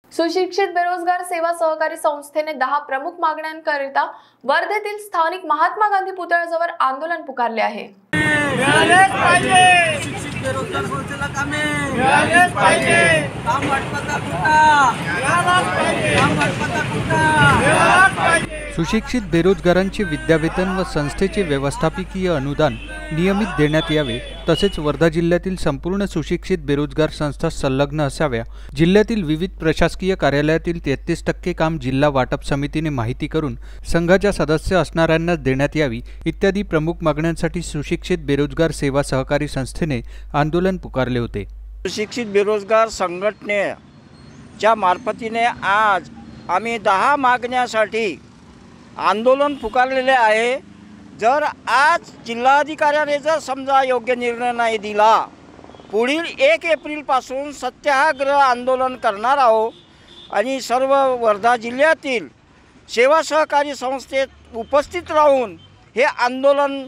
सुशिक्षित बेरोजगार सेवा सहकारी संस्थेने 10 प्रमुख मागण्यांकरिता वर्धेतील स्थानिक महात्मा गांधी पुतळ्याजवळ आंदोलन पुकारले आहे। सुशिक्षित बेरोजगारांचे विद्यावेतन व संस्थेचे व्यवस्थापकीय अनुदान नियमित देण्यात यावे, तसेच वर्धा जिल्ह्यातील संपूर्ण सुशिक्षित बेरोजगार संस्था संलग्न असाव्या। जिल्ह्यातील विविध प्रशासकीय कार्यालयातील 33% काम जिल्हा वाटप समितीने माहिती करून संघाच्या सदस्य असणाऱ्यांना देण्यात यावी इत्यादी प्रमुख मागण्यांसाठी सुशिक्षित बेरोजगार सेवा सहकारी संस्थेने आंदोलन पुकारले होते। सुशिक्षित बेरोजगार संघटनेच्या मार्फतीने आज आम्ही 10 मागण्यासाठी आंदोलन पुकारलेले आहे। जर आज जिल्हाधिकाऱ्याने जर समजा योग्य निर्णय नाही दिला, पुढील 1 एप्रिलपासून सत्याग्रह आंदोलन करणार आहोत आणि सर्व वर्धा जिल्ह्यातील सेवा सहकारी संस्थेत उपस्थित राहून हे आंदोलन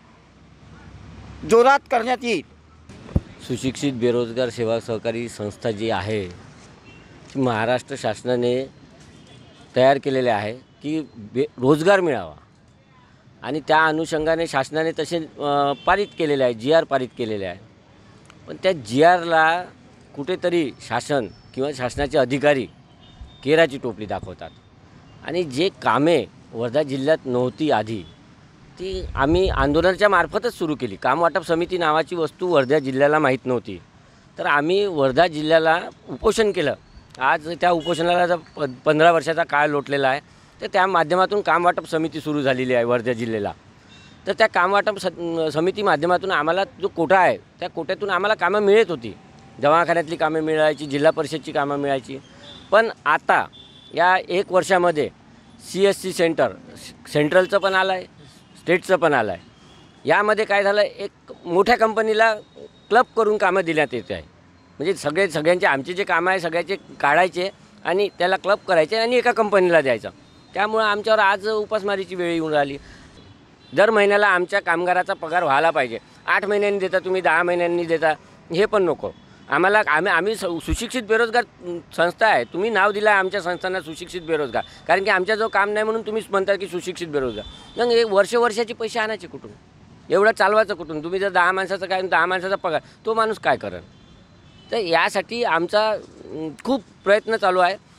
जोरात करण्यात येईल। सुशिक्षित बेरोजगार सेवा सहकारी संस्था जी आहे ती महाराष्ट्र शासनाने तयार केलेले आहे की रोजगार मिळावा आणि त्या अनुषंगाने शासनाने तसे पारित केलेले आहे, GR पारित केलेले आहे। पण त्या GRला कुठेतरी शासन किंवा शासनाचे अधिकारी केराची टोपली दाखवतात आणि जे कामे वर्धा जिल्ह्यात नव्हती आधी ती आम्ही आंदोलनाच्या मार्फतच सुरू केली। काम वाटप समिती नावाची वस्तू वर्धा जिल्ह्याला माहीत नव्हती, तर आम्ही वर्धा जिल्ह्याला उपोषण केलं। आज त्या उपोषणाला 15 वर्षाचा काळ लोटलेला आहे, तर त्या माध्यमातून काम वाटप समिती सुरू झालेली आहे वर्धा जिल्ह्याला। तर त्या काम वाटप समिती माध्यमातून आम्हाला जो कोटा आहे त्या कोट्यातून आम्हाला कामं मिळत होती, दवाखान्यातली कामं मिळायची, जिल्हा परिषदची कामं मिळायची। पण आता या 1 वर्षामध्ये CSC सेंट्रलचं पण आलं आहे, स्टेटचं पण आलं आहे। यामध्ये काय झालं, एक मोठ्या कंपनीला क्लब करून कामं देण्यात येते आहे। म्हणजे सगळ्यांचे आमचे जे कामं आहे सगळ्याचे काढायचे आणि त्याला क्लब करायचे आणि एका कंपनीला द्यायचं। त्यामुळे आमच्यावर आज उपासमारीची वेळ येऊन राहिली। दर महिन्याला आमच्या कामगाराचा पगार व्हायला पाहिजे। 8 महिन्यांनी देता तुम्ही, 10 महिन्यांनी देता, हे पण नको आम्हाला। आम्ही सुशिक्षित बेरोजगार संस्था आहे। तुम्ही नाव दिलं आहे आमच्या संस्थांना सुशिक्षित बेरोजगार, कारण की आमच्याजवळ काम नाही म्हणून तुम्हीच म्हणता की सुशिक्षित बेरोजगार। मग हे वर्षाचे पैसे आणायचे कुठून, एवढं चालवायचं कुठून? तुम्ही जर 10 माणसाचं काय, 10 माणसाचा पगार तो माणूस काय करेल? तर यासाठी आमचा खूप प्रयत्न चालू आहे।